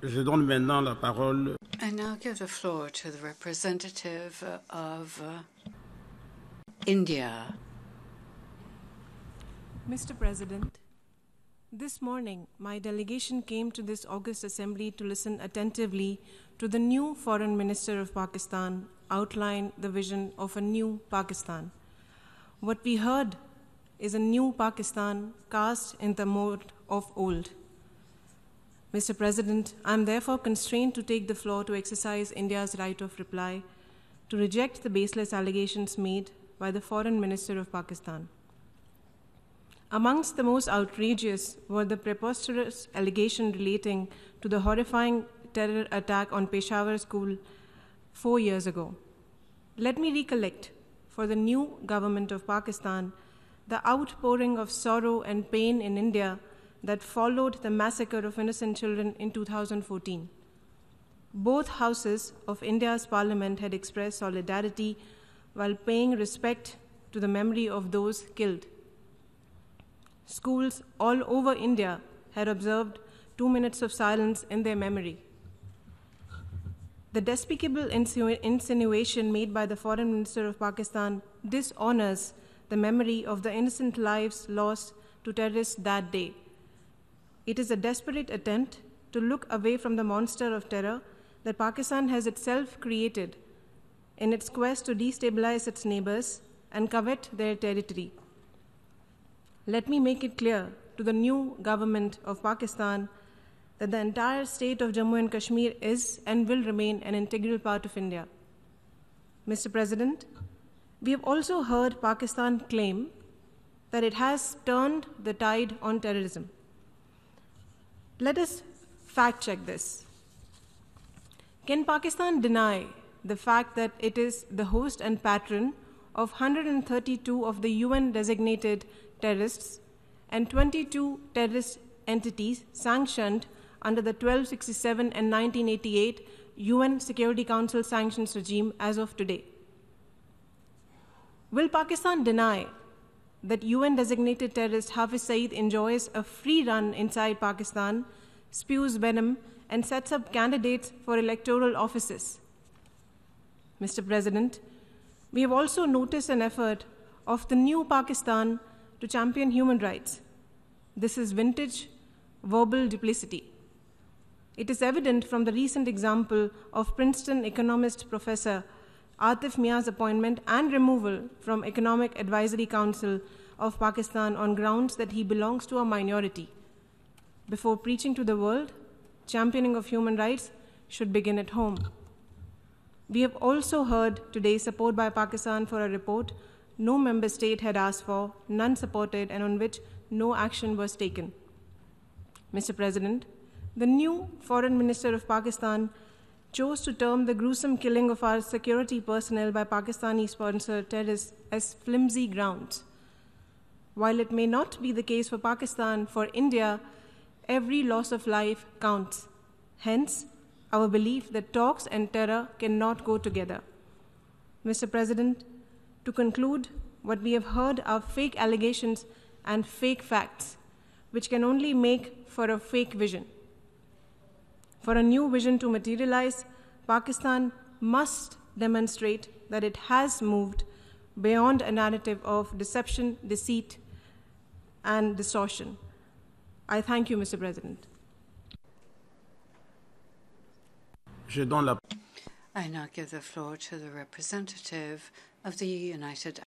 Je donne maintenant la parole. I now give the floor to the representative of India. Mr. President, this morning my delegation came to this August Assembly to listen attentively to the new Foreign Minister of Pakistan outline the vision of a new Pakistan. What we heard is a new Pakistan cast in the mold of old. Mr. President, I am therefore constrained to take the floor to exercise India's right of reply, to reject the baseless allegations made by the Foreign Minister of Pakistan. Amongst the most outrageous were the preposterous allegation relating to the horrifying terror attack on Peshawar school 4 years ago. Let me recollect, for the new government of Pakistan, the outpouring of sorrow and pain in India that followed the massacre of innocent children in 2014. Both houses of India's parliament had expressed solidarity while paying respect to the memory of those killed. Schools all over India had observed 2 minutes of silence in their memory. The despicable insinuation made by the Foreign Minister of Pakistan dishonors the memory of the innocent lives lost to terrorists that day. It is a desperate attempt to look away from the monster of terror that Pakistan has itself created in its quest to destabilize its neighbors and covet their territory. Let me make it clear to the new government of Pakistan that the entire state of Jammu and Kashmir is and will remain an integral part of India. Mr. President, we have also heard Pakistan claim that it has turned the tide on terrorism. Let us fact-check this. Can Pakistan deny the fact that it is the host and patron of 132 of the UN-designated terrorists and 22 terrorist entities sanctioned under the 1267 and 1988 UN Security Council sanctions regime as of today? Will Pakistan deny that UN-designated terrorist Hafiz Saeed enjoys a free run inside Pakistan, spews venom, and sets up candidates for electoral offices? Mr. President, we have also noticed an effort of the new Pakistan to champion human rights. This is vintage verbal duplicity. It is evident from the recent example of Princeton economist Professor Atif Mia's appointment and removal from Economic Advisory Council of Pakistan on grounds that he belongs to a minority. Before preaching to the world, championing of human rights should begin at home. We have also heard today support by Pakistan for a report no member state had asked for, none supported, and on which no action was taken. Mr. President, the new Foreign Minister of Pakistan chose to term the gruesome killing of our security personnel by Pakistani-sponsored terrorists as flimsy grounds. While it may not be the case for Pakistan, for India, every loss of life counts. Hence, our belief that talks and terror cannot go together. Mr. President, to conclude, what we have heard are fake allegations and fake facts, which can only make for a fake vision. For a new vision to materialize, Pakistan must demonstrate that it has moved beyond a narrative of deception, deceit, and distortion. I thank you, Mr. President. Je donne la I now give the floor to the representative of the United